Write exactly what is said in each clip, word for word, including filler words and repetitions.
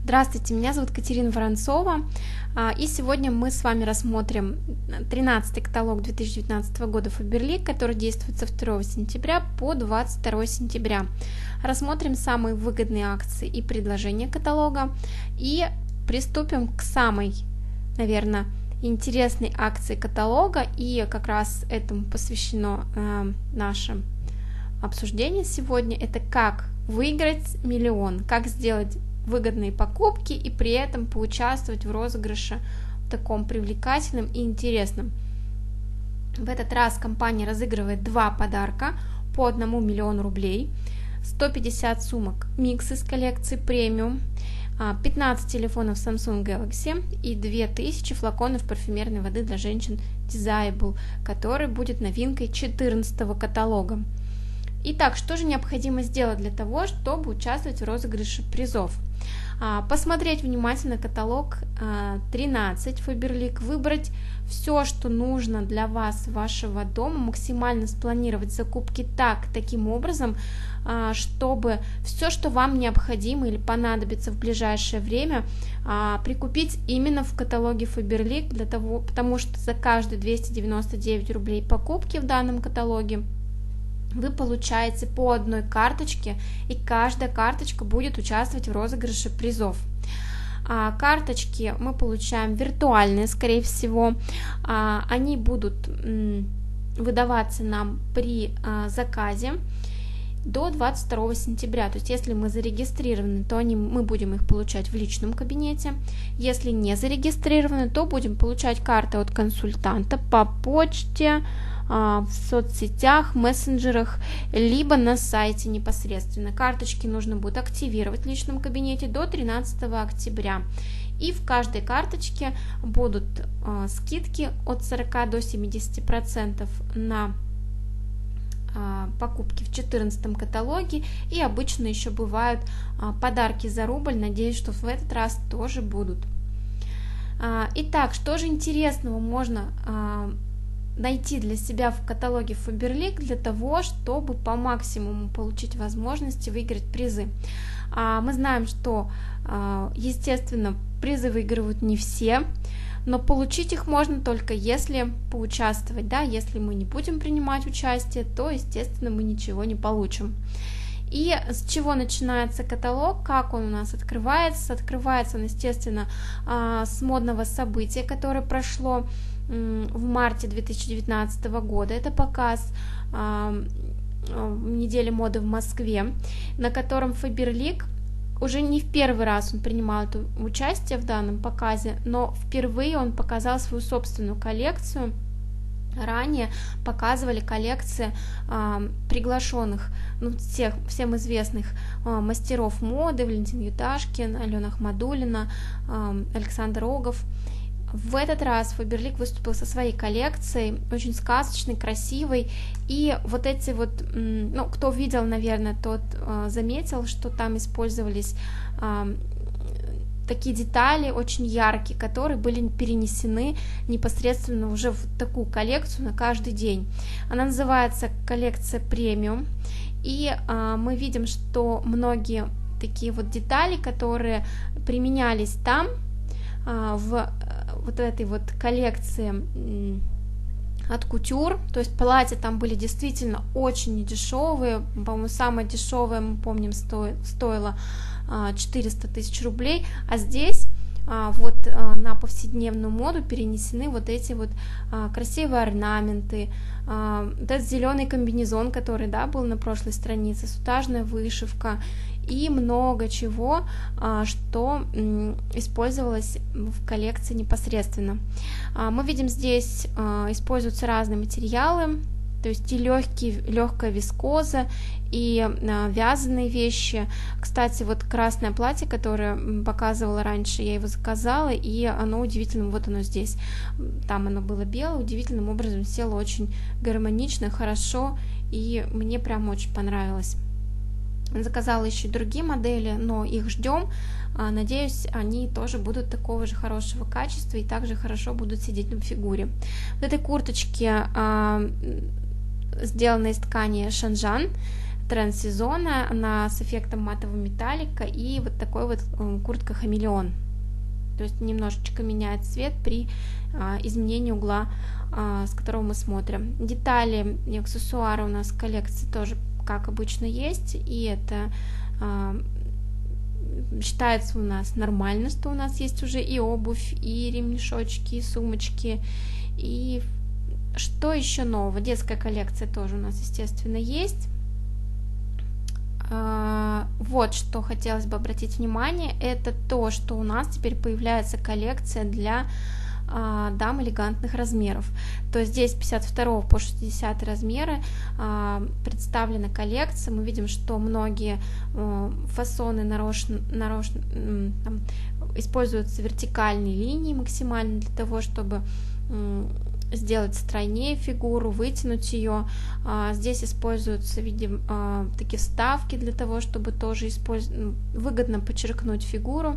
Здравствуйте, меня зовут Катерина Воронцова, и сегодня мы с вами рассмотрим тринадцатый каталог две тысячи девятнадцатого года Faberlic, который действует со второго сентября по двадцать второе сентября. Рассмотрим самые выгодные акции и предложения каталога и приступим к самой, наверное, интересной акции каталога, и как раз этому посвящено э, наше обсуждение сегодня. Это как выиграть миллион, как сделать выгодные покупки и при этом поучаствовать в розыгрыше в таком привлекательном и интересном. В этот раз компания разыгрывает два подарка по одному миллиону рублей, сто пятьдесят сумок микс из коллекции премиум, пятнадцать телефонов Samsung Galaxy и две тысячи флаконов парфюмерной воды для женщин Desirable, который будет новинкой четырнадцатого каталога. Итак, что же необходимо сделать для того, чтобы участвовать в розыгрыше призов? Посмотреть внимательно каталог тринадцать Faberlic, выбрать все, что нужно для вас, вашего дома, максимально спланировать закупки так, таким образом, чтобы все, что вам необходимо или понадобится в ближайшее время, прикупить именно в каталоге Faberlic, для того, потому что за каждые двести девяносто девять рублей покупки в данном каталоге вы получаете по одной карточке, и каждая карточка будет участвовать в розыгрыше призов. А, карточки мы получаем виртуальные, скорее всего, а, они будут м, выдаваться нам при а, заказе до двадцать второго сентября, то есть если мы зарегистрированы, то они, мы будем их получать в личном кабинете, если не зарегистрированы, то будем получать карты от консультанта по почте, в соцсетях, мессенджерах, либо на сайте непосредственно. Карточки нужно будет активировать в личном кабинете до тринадцатого октября. И в каждой карточке будут э, скидки от сорока до семидесяти процентов на э, покупки в четырнадцатом каталоге. И обычно еще бывают э, подарки за рубль. Надеюсь, что в этот раз тоже будут. Э, итак, что же интересного можно э, найти для себя в каталоге Faberlic для того, чтобы по максимуму получить возможности выиграть призы. Мы знаем, что, естественно, призы выигрывают не все, но получить их можно только если поучаствовать, да, если мы не будем принимать участие, то, естественно, мы ничего не получим. И с чего начинается каталог, как он у нас открывается? Открывается он, естественно, с модного события, которое прошло в марте две тысячи девятнадцатого года. Это показ э, недели моды в Москве, на котором Faberlic уже не в первый раз он принимал это участие в данном показе, но впервые он показал свою собственную коллекцию. Ранее показывали коллекции э, приглашенных, ну, всех, всем известных э, мастеров моды: Валентин Юташкин, Алена Ахмадуллина, э, Александр Рогов. В этот раз Faberlic выступил со своей коллекцией, очень сказочной, красивой, и вот эти вот, ну, кто видел, наверное, тот э, заметил, что там использовались э, такие детали очень яркие, которые были перенесены непосредственно уже в такую коллекцию на каждый день. Она называется коллекция премиум, и э, мы видим, что многие такие вот детали, которые применялись там, э, в вот этой вот коллекции от Couture, то есть платья там были действительно очень недешевые, по-моему, самое дешевое, мы помним, сто, стоило четыреста тысяч рублей, а здесь вот на повседневную моду перенесены вот эти вот красивые орнаменты, этот зеленый комбинезон, который, да, был на прошлой странице, сутажная вышивка и много чего, что использовалось в коллекции непосредственно. Мы видим, здесь используются разные материалы, то есть и легкий, легкая вискоза, и вязаные вещи. Кстати, вот красное платье, которое показывала раньше, я его заказала, и оно удивительным, вот оно здесь, там оно было белое, удивительным образом село очень гармонично, хорошо, и мне прям очень понравилось. Заказала еще другие модели, но их ждем. Надеюсь, они тоже будут такого же хорошего качества и также хорошо будут сидеть на фигуре. В этой курточке сделана из ткани шанжан. тренд сезона, она с эффектом матового металлика и вот такой вот куртка хамелеон. То есть немножечко меняет цвет при а, изменении угла, а, с которого мы смотрим. Детали и аксессуары у нас в коллекции тоже, как обычно, есть, и это а, считается у нас нормально, что у нас есть уже и обувь, и ремешочки, и сумочки, и что еще нового? Детская коллекция тоже у нас, естественно, есть. Вот что хотелось бы обратить внимание, это то, что у нас теперь появляется коллекция для а, дам элегантных размеров. То есть здесь пятьдесят второго по шестидесятый размеры а, представлена коллекция. Мы видим, что многие а, фасоны нарочно, нарочно там, используются вертикальные линии максимально для того, чтобы сделать стройнее фигуру, вытянуть ее. Здесь используются, видим, такие вставки для того, чтобы тоже использ... выгодно подчеркнуть фигуру.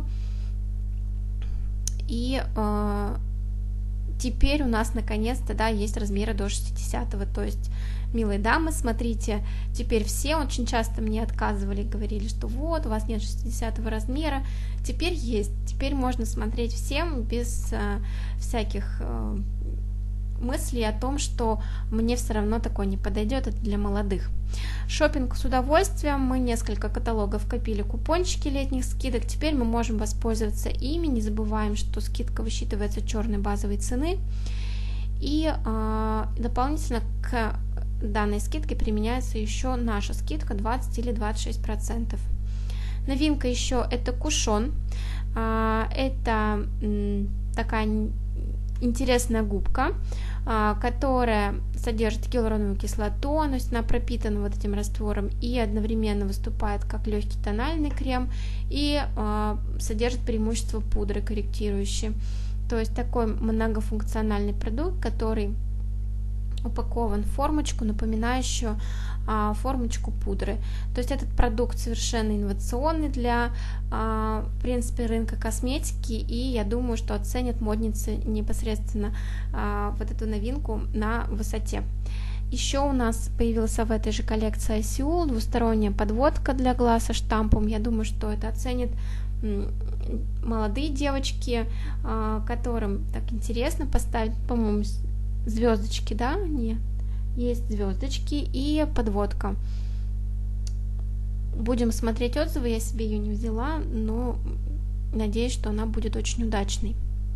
И теперь у нас наконец-то, да, есть размеры до шестидесятого, то есть, милые дамы, смотрите, теперь все очень часто мне отказывали, говорили, что вот, у вас нет шестидесятого размера, теперь есть, теперь можно смотреть всем без а, всяких а, мыслей о том, что мне все равно такое не подойдет, это для молодых. Шопинг с удовольствием, мы несколько каталогов копили, купончики летних скидок, теперь мы можем воспользоваться ими, не забываем, что скидка высчитывается черной базовой цены, и э, дополнительно к данной скидке применяется еще наша скидка двадцать или двадцать шесть процентов. Новинка еще это кушон, э, это э, такая интересная губка, которая содержит гиалуроновую кислоту, то есть она пропитана вот этим раствором и одновременно выступает как легкий тональный крем и содержит преимущество пудры корректирующей. То есть такой многофункциональный продукт, который упакован в формочку, напоминающую а, формочку пудры. То есть этот продукт совершенно инновационный для, а, в принципе, рынка косметики, и я думаю, что оценят модницы непосредственно а, вот эту новинку на высоте. Еще у нас появился в этой же коллекции ай си ю двусторонняя подводка для глаз со штампом. Я думаю, что это оценят молодые девочки, а, которым так интересно поставить, по-моему, звездочки, да, нет, есть звездочки и подводка. Будем смотреть отзывы, я себе ее не взяла, но надеюсь, что она будет очень удачной.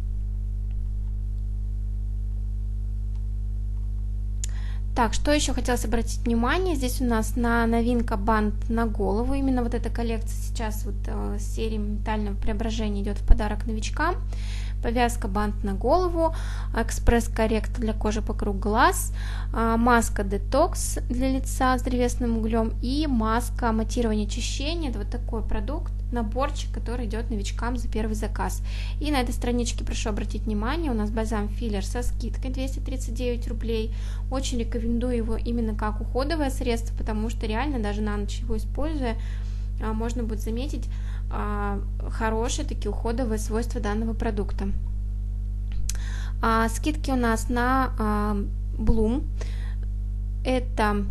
Так, что еще хотелось обратить внимание, здесь у нас на новинка бант на голову, именно вот эта коллекция сейчас вот э, серии моментального преображения идет в подарок новичкам. Повязка бант на голову, экспресс-корректор для кожи вокруг глаз, маска детокс для лица с древесным углем и маска матирования очищения. Это вот такой продукт, наборчик, который идет новичкам за первый заказ. И на этой страничке прошу обратить внимание, у нас бальзам-филлер со скидкой двести тридцать девять рублей. Очень рекомендую его именно как уходовое средство, потому что реально даже на ночь его используя, можно будет заметить хорошие такие уходовые свойства данного продукта. А, скидки у нас на а, Bloom. Это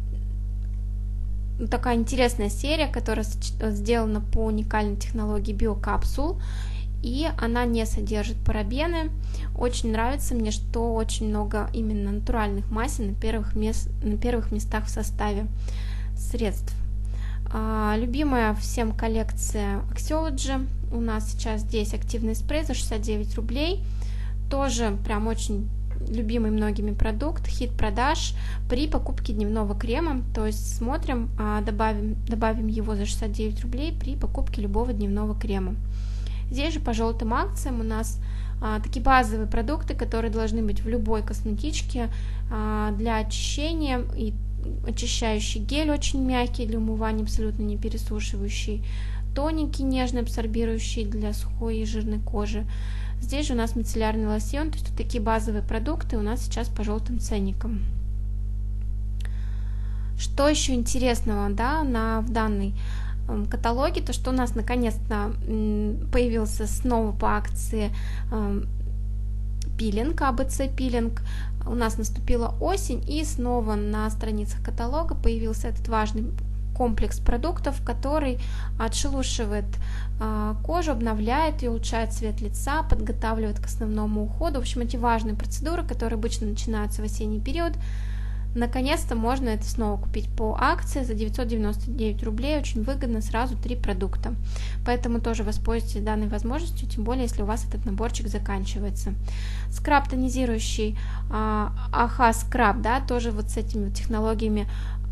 такая интересная серия, которая сделана по уникальной технологии биокапсул, и она не содержит парабены. Очень нравится мне, что очень много именно натуральных масел на первых, мест, на первых местах в составе средств. Любимая всем коллекция Axiology. У нас сейчас здесь активный спрей за шестьдесят девять рублей. Тоже прям очень любимый многими продукт, хит продаж при покупке дневного крема. То есть смотрим, добавим, добавим его за шестьдесят девять рублей при покупке любого дневного крема. Здесь же по желтым акциям у нас а, такие базовые продукты, которые должны быть в любой косметичке а, для очищения. И очищающий гель очень мягкий для умывания, абсолютно не пересушивающий, тоненький, нежный, абсорбирующий для сухой и жирной кожи. Здесь же у нас мицеллярный лосьон, то есть вот такие базовые продукты у нас сейчас по желтым ценникам. Что еще интересного, да, на, в данной э, каталоге, то что у нас наконец-то э, появился снова по акции э, пилинг, а бэ цэ пилинг. У нас наступила осень, и снова на страницах каталога появился этот важный комплекс продуктов, который отшелушивает кожу, обновляет и улучшает цвет лица, подготавливает к основному уходу. В общем, эти важные процедуры, которые обычно начинаются в осенний период, наконец-то можно это снова купить по акции за девятьсот девяносто девять рублей, очень выгодно, сразу три продукта. Поэтому тоже воспользуйтесь данной возможностью, тем более, если у вас этот наборчик заканчивается. Скраб тонизирующий АХА скраб, да, тоже вот с этими вот технологиями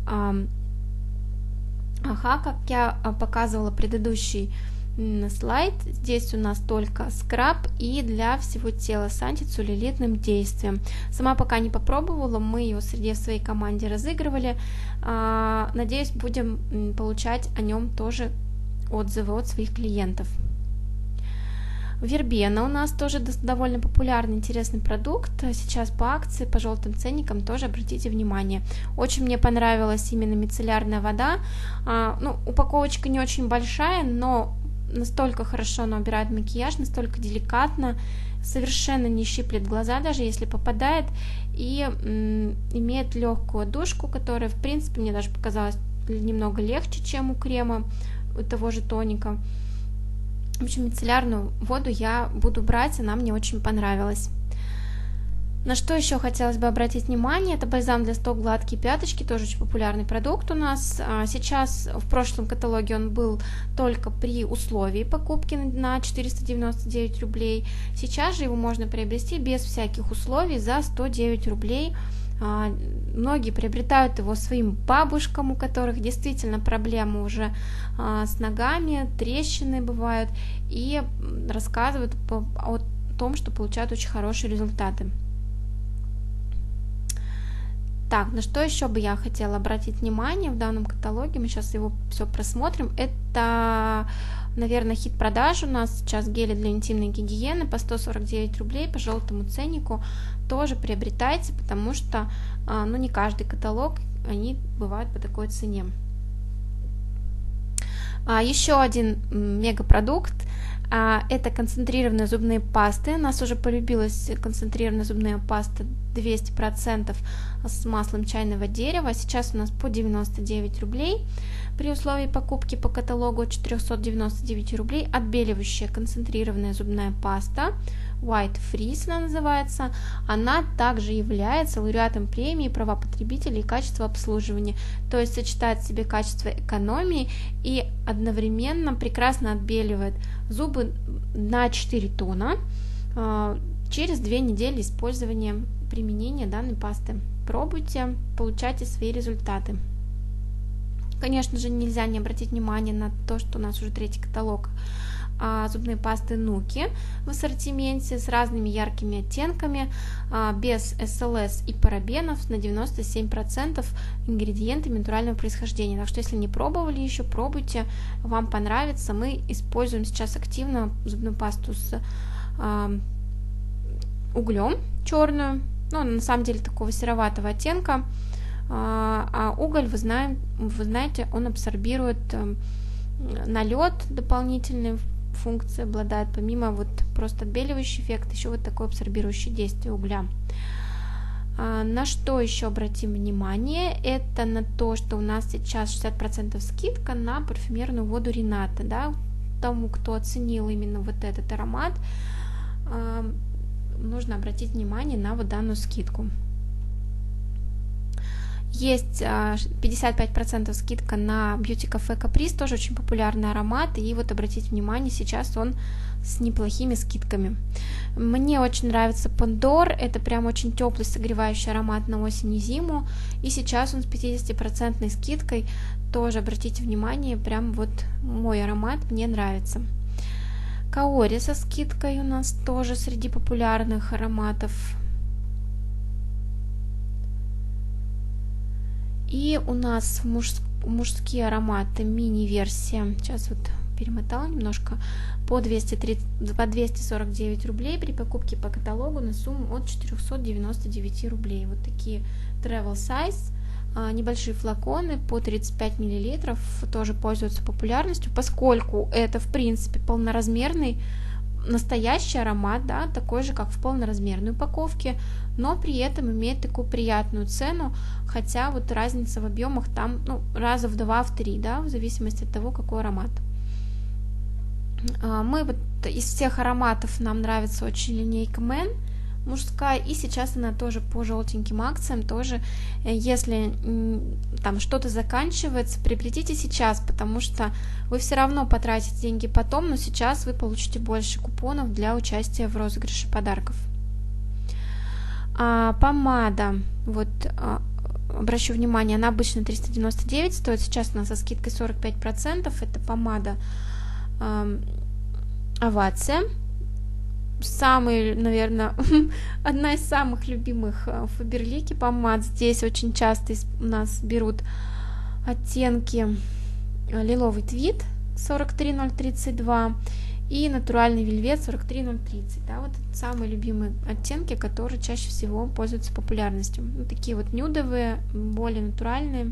АХА, как я показывала предыдущий слайд. Здесь у нас только скраб и для всего тела с антицеллюлитным действием. Сама пока не попробовала, мы его среди в своей команде разыгрывали. Надеюсь, будем получать о нем тоже отзывы от своих клиентов. Вербена у нас тоже довольно популярный, интересный продукт. Сейчас по акции, по желтым ценникам, тоже обратите внимание. Очень мне понравилась именно мицеллярная вода. Ну, упаковочка не очень большая, но настолько хорошо она убирает макияж, настолько деликатно, совершенно не щиплет глаза, даже если попадает, и м, имеет легкую отдушку, которая, в принципе, мне даже показалась немного легче, чем у крема, у того же тоника. В общем, мицеллярную воду я буду брать, она мне очень понравилась. На что еще хотелось бы обратить внимание, это бальзам для стоп гладкие пяточки, тоже очень популярный продукт у нас. Сейчас в прошлом каталоге он был только при условии покупки на четыреста девяносто девять рублей. Сейчас же его можно приобрести без всяких условий за сто девять рублей. Многие приобретают его своим бабушкам, у которых действительно проблемы уже с ногами, трещины бывают, и рассказывают о том, что получают очень хорошие результаты. Так, на что еще бы я хотела обратить внимание в данном каталоге, мы сейчас его все просмотрим, это, наверное, хит продаж у нас сейчас гели для интимной гигиены по сто сорок девять рублей по желтому ценнику, тоже приобретайте, потому что, ну, не каждый каталог, они бывают по такой цене. Еще один мегапродукт. Это концентрированные зубные пасты. У нас уже полюбилась концентрированная зубная паста двести процентов с маслом чайного дерева. Сейчас у нас по девяносто девять рублей. При условии покупки по каталогу от четырехсот девяноста девяти рублей отбеливающая концентрированная зубная паста White Freeze она называется. Она также является лауреатом премии права потребителей и качество обслуживания. То есть сочетает в себе качество экономии и одновременно прекрасно отбеливает зубы на четыре тона через две недели использования, применения данной пасты. Пробуйте, получайте свои результаты. Конечно же, нельзя не обратить внимание на то, что у нас уже третий каталог а, зубной пасты Нуки в ассортименте с разными яркими оттенками, а, без эс эл эс и парабенов, на девяносто семь процентов ингредиентами натурального происхождения. Так что, если не пробовали еще, пробуйте, вам понравится. Мы используем сейчас активно зубную пасту с а, углем черную, ну, на самом деле такого сероватого оттенка. А уголь, вы, знаем, вы знаете, он абсорбирует налет, дополнительные функции обладает, помимо вот просто отбеливающий эффект, еще вот такое абсорбирующее действие угля. На что еще обратим внимание, это на то, что у нас сейчас шестьдесят процентов скидка на парфюмерную воду Рената, да, тому, кто оценил именно вот этот аромат, нужно обратить внимание на вот данную скидку. Есть пятьдесят пять процентов скидка на Beauty Cafe Caprice, тоже очень популярный аромат, и вот обратите внимание, сейчас он с неплохими скидками. Мне очень нравится Pandor, это прям очень теплый согревающий аромат на осень и зиму, и сейчас он с пятидесятью процентной скидкой, тоже обратите внимание, прям вот мой аромат мне нравится. Kaori со скидкой у нас тоже среди популярных ароматов. И у нас муж, мужские ароматы, мини-версия, сейчас вот перемотала немножко, по, двести тридцать, по двести сорок девять рублей при покупке по каталогу на сумму от четырехсот девяноста девяти рублей. Вот такие travel size, небольшие флаконы по тридцать пять миллилитров, тоже пользуются популярностью, поскольку это в принципе полноразмерный настоящий аромат, да, такой же, как в полноразмерной упаковке, но при этом имеет такую приятную цену, хотя вот разница в объемах там, ну, раза в два, в три, да, в зависимости от того, какой аромат. Мы вот из всех ароматов нам нравится очень линейка Мэн мужская, и сейчас она тоже по желтеньким акциям, тоже, если там что-то заканчивается, приобретите сейчас, потому что вы все равно потратите деньги потом, но сейчас вы получите больше купонов для участия в розыгрыше подарков. А, помада, вот, а, обращу внимание, она обычно триста девяносто девять стоит, сейчас она со скидкой сорок пять процентов, это помада а, Овация. Самый, наверное, одна из самых любимых в Фаберлике помад. Здесь очень часто у нас берут оттенки лиловый твид сорок три ноль тридцать два и натуральный вельвет сорок три ноль тридцать. Да, вот самые любимые оттенки, которые чаще всего пользуются популярностью. Вот такие вот нюдовые, более натуральные.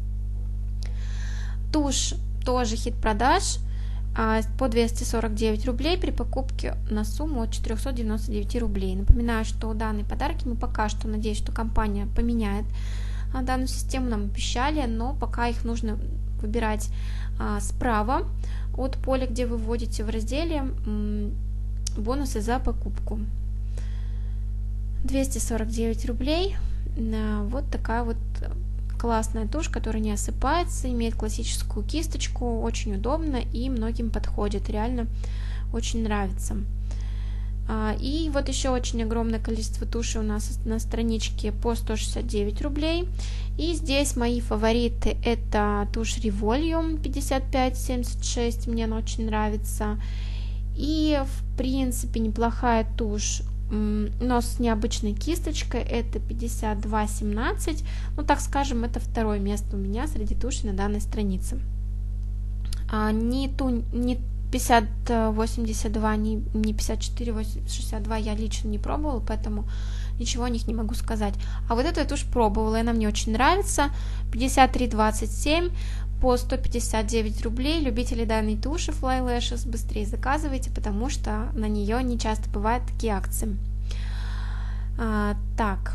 Тушь тоже хит продаж. По двести сорок девять рублей при покупке на сумму от четырехсот девяноста девяти рублей. Напоминаю, что данные подарки мы пока что, надеюсь, что компания поменяет данную систему, нам обещали, но пока их нужно выбирать а, справа от поля, где вы вводите в разделе м, бонусы за покупку. двести сорок девять рублей. А, вот такая вот классная тушь, которая не осыпается, имеет классическую кисточку, очень удобно и многим подходит, реально очень нравится. И вот еще очень огромное количество туши у нас на страничке по сто шестьдесят девять рублей. И здесь мои фавориты: это тушь Revolium пятьдесят пять семьдесят шесть, мне она очень нравится. И в принципе неплохая тушь, но с необычной кисточкой, это пятьдесят два семнадцать, ну так скажем, это второе место у меня среди тушей на данной странице. А, ни ту, ни пятьдесят восемьдесят два, ни, ни пятьдесят четыре шестьдесят два я лично не пробовала, поэтому ничего о них не могу сказать. А вот эту я тушь пробовала, и она мне очень нравится. пятьдесят три двадцать семь по сто пятьдесят девять рублей. Любители данной туши Fly Lashes, быстрее заказывайте, потому что на нее не часто бывают такие акции. А, так.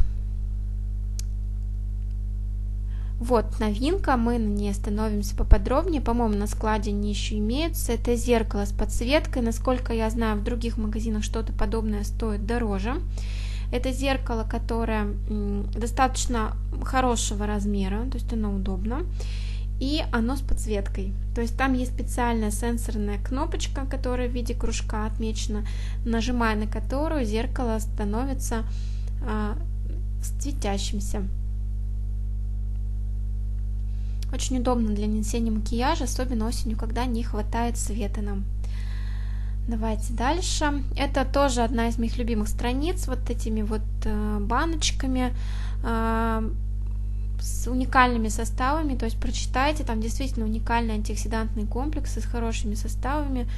Вот новинка, мы на ней остановимся поподробнее. По-моему, на складе они еще имеются. Это зеркало с подсветкой. Насколько я знаю, в других магазинах что-то подобное стоит дороже. Это зеркало, которое м, достаточно хорошего размера, то есть оно удобно. И оно с подсветкой, то есть там есть специальная сенсорная кнопочка, которая в виде кружка отмечена, нажимая на которую зеркало становится а, светящимся. Очень удобно для нанесения макияжа, особенно осенью, когда не хватает света нам. Давайте дальше. Это тоже одна из моих любимых страниц, вот этими вот а, баночками, а, с уникальными составами, то есть прочитайте, там действительно уникальные антиоксидантные комплексы с хорошими составами,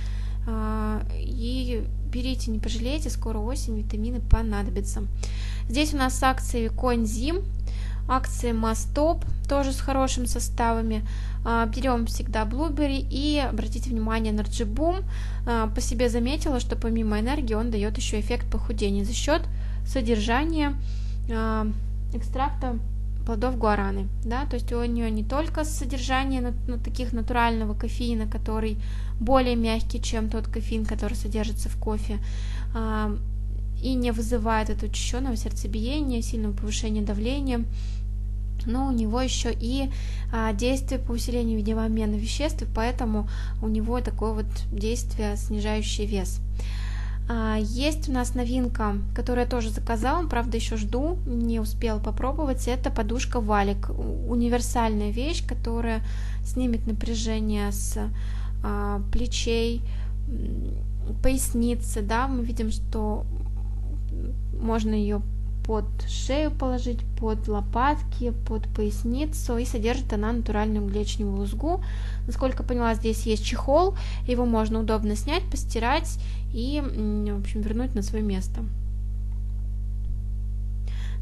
и берите, не пожалеете, скоро осень, витамины понадобятся. Здесь у нас акции Coenzym, акции Mastop, тоже с хорошими составами. Берем всегда Blueberry, и обратите внимание на Energy Boom. По себе заметила, что помимо энергии он дает еще эффект похудения за счет содержания экстракта плодов гуараны, да, то есть у нее не только содержание ну, таких натурального кофеина, который более мягкий, чем тот кофеин, который содержится в кофе, а, и не вызывает это учащенного сердцебиения, сильного повышения давления, но у него еще и а, действие по усилению видимообмена веществ, и поэтому у него такое вот действие, снижающее вес. Есть у нас новинка, которую я тоже заказала, правда еще жду, не успела попробовать. Это подушка Валик, универсальная вещь, которая снимет напряжение с а, плечей, поясницы, да, мы видим, что можно ее под шею положить, под лопатки, под поясницу, и содержит она натуральную гречневую лузгу. Насколько поняла, здесь есть чехол, его можно удобно снять, постирать и, в общем, вернуть на свое место.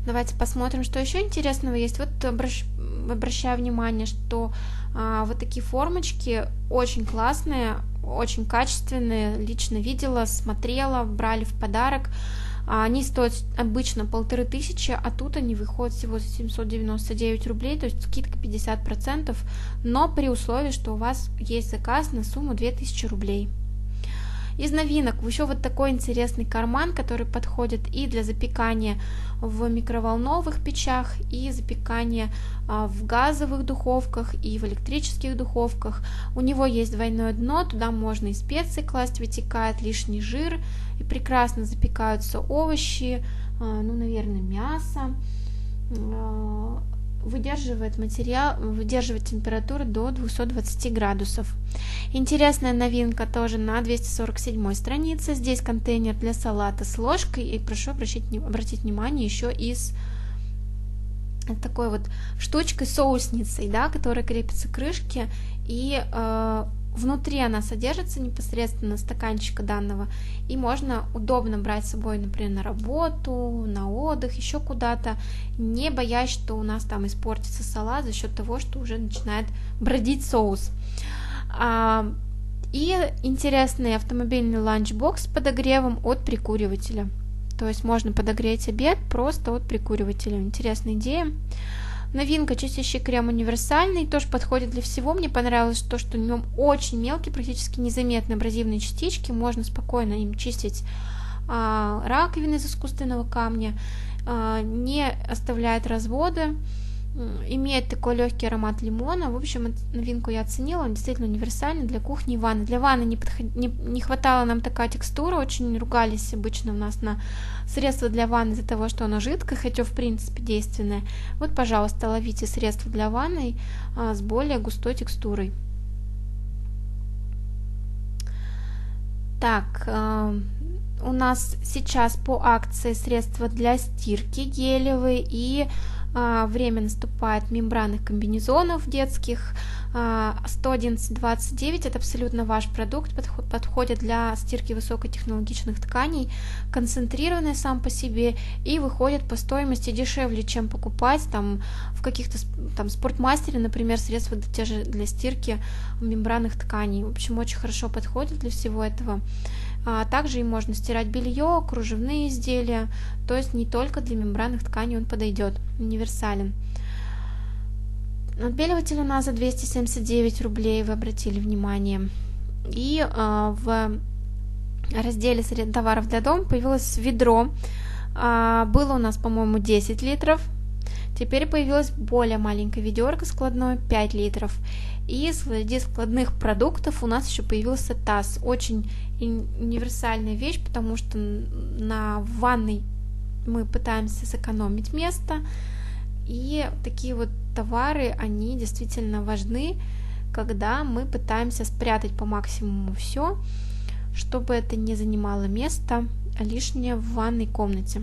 Давайте посмотрим, что еще интересного есть. Вот обращ... обращаю внимание, что а, вот такие формочки очень классные, очень качественные. Лично видела, смотрела, брали в подарок. Они стоят обычно полторы тысячи, а тут они выходят всего за семьсот девяносто девять рублей, то есть скидка пятьдесят процентов, но при условии, что у вас есть заказ на сумму две тысячи рублей. Из новинок еще вот такой интересный карман, который подходит и для запекания в микроволновых печах, и запекания в газовых духовках, и в электрических духовках. У него есть двойное дно, туда можно и специи класть, вытекает лишний жир, и прекрасно запекаются овощи, ну, наверное, мясо. Выдерживает материал, выдерживает температуру до двухсот двадцати градусов. Интересная новинка тоже на двести сорок седьмой странице. Здесь контейнер для салата с ложкой. И прошу обратить, обратить внимание еще и с такой вот штучкой, соусницей, да, которая крепится к крышке. И э, внутри она содержится непосредственно стаканчика данного. И можно удобно брать с собой, например, на работу, на отдых, еще куда-то, не боясь, что у нас там испортится салат за счет того, что уже начинает бродить соус. А, и интересный автомобильный ланчбокс с подогревом от прикуривателя. То есть можно подогреть обед просто от прикуривателя. Интересная идея. Новинка: чистящий крем универсальный, тоже подходит для всего. Мне понравилось то, что в нем очень мелкие, практически незаметные абразивные частички. Можно спокойно им чистить а, раковины из искусственного камня, а, не оставляет разводы, имеет такой легкий аромат лимона. В общем, новинку я оценила, он действительно универсальный для кухни и ванны. Для ванны не, подход... не, не хватало нам такая текстура, очень ругались обычно у нас на средство для ванны из-за того, что оно жидкое, хотя в принципе действенное. Вот, пожалуйста, ловите средство для ванны а, с более густой текстурой. Так, э, у нас сейчас по акции средства для стирки гелевые, и время наступает мембранных комбинезонов детских. сто одиннадцать двадцать девять, это абсолютно ваш продукт, подходит для стирки высокотехнологичных тканей, концентрированный сам по себе и выходит по стоимости дешевле, чем покупать там в каких-то там спортмастере, например, средства для, для стирки мембранных тканей. В общем, очень хорошо подходит для всего этого. А также им можно стирать белье, кружевные изделия, то есть не только для мембранных тканей он подойдет, универсален. Отбеливатель у нас за двести семьдесят девять рублей, вы обратили внимание. И а, в разделе товаров для дома появилось ведро. А, было у нас, по-моему, десять литров. Теперь появилась более маленькая ведерко складное, пять литров. И среди складных продуктов у нас еще появился таз. Очень универсальная вещь, потому что на ванной мы пытаемся сэкономить место. И такие вот товары, они действительно важны, когда мы пытаемся спрятать по максимуму все, чтобы это не занимало место лишнее в ванной комнате.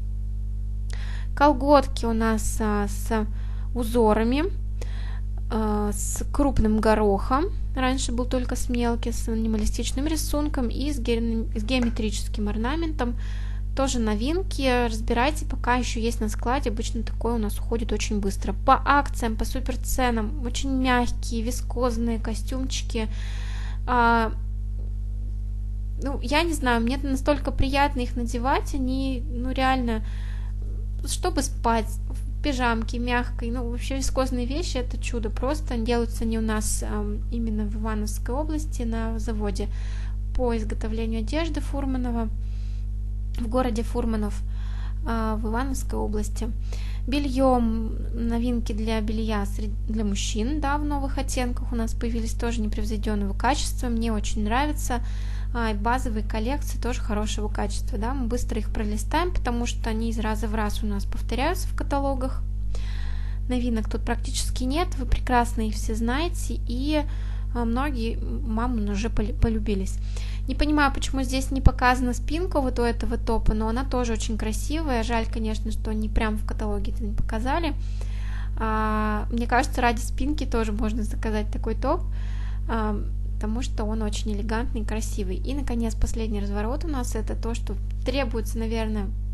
Колготки у нас а, с узорами, а, с крупным горохом. Раньше был только с мелким, с анималистичным рисунком и с, ге- с геометрическим орнаментом. Тоже новинки. Разбирайте, пока еще есть на складе. Обычно такое у нас уходит очень быстро. По акциям, по супер ценам. Очень мягкие, вискозные костюмчики. А, ну, я не знаю, мне настолько приятно их надевать. Они, ну, реально... чтобы спать в пижамке мягкой, ну вообще вискозные вещи это чудо просто. Делаются они у нас э, именно в Ивановской области на заводе по изготовлению одежды Фурманова в городе Фурманов э, в Ивановской области. Белье, новинки для белья для мужчин, да, в новых оттенках у нас появились, тоже непревзойденного качества, мне очень нравится. А, базовые коллекции тоже хорошего качества, да, мы быстро их пролистаем, потому что они из раза в раз у нас повторяются в каталогах. Новинок тут практически нет, вы прекрасно их все знаете, и а, многие мамам уже полюбились. Не понимаю, почему здесь не показана спинка вот у этого топа, но она тоже очень красивая. Жаль, конечно, что они прям в каталоге это не показали. А, мне кажется, ради спинки тоже можно заказать такой топ, а, потому что он очень элегантный и красивый. И, наконец, последний разворот у нас это то, что требуется, наверное,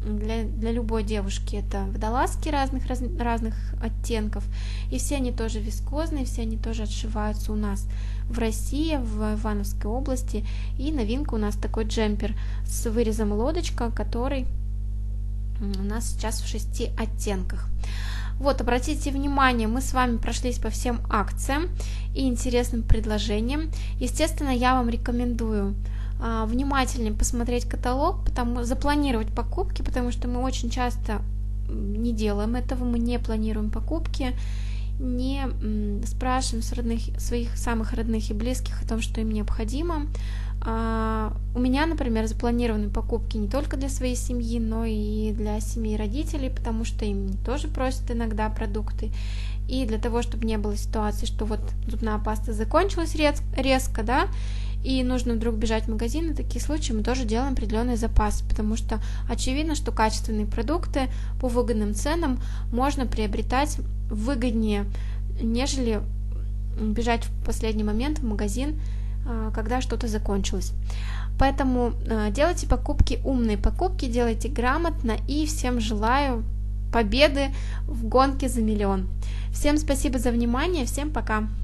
для, для любой девушки. Это водолазки разных, раз, разных оттенков, и все они тоже вискозные, все они тоже отшиваются у нас в России, в Ивановской области. И новинка у нас такой джемпер с вырезом лодочка, который у нас сейчас в шести оттенках. Вот, обратите внимание, мы с вами прошлись по всем акциям и интересным предложениям. Естественно, я вам рекомендую а, внимательнее посмотреть каталог, потому, запланировать покупки, потому что мы очень часто не делаем этого, мы не планируем покупки, не м, спрашиваем с родных, своих самых родных и близких о том, что им необходимо. А, у меня, например, запланированы покупки не только для своей семьи, но и для семей родителей, потому что им тоже просят иногда продукты. И для того, чтобы не было ситуации, что вот зубная паста закончилась рез- резко, да, и нужно вдруг бежать в магазин, и такие случаи мы тоже делаем определенный запас, потому что очевидно, что качественные продукты по выгодным ценам можно приобретать выгоднее, нежели бежать в последний момент в магазин, когда что-то закончилось. Поэтому делайте покупки, умные покупки, делайте грамотно, и всем желаю победы в гонке за миллион. Всем спасибо за внимание, всем пока!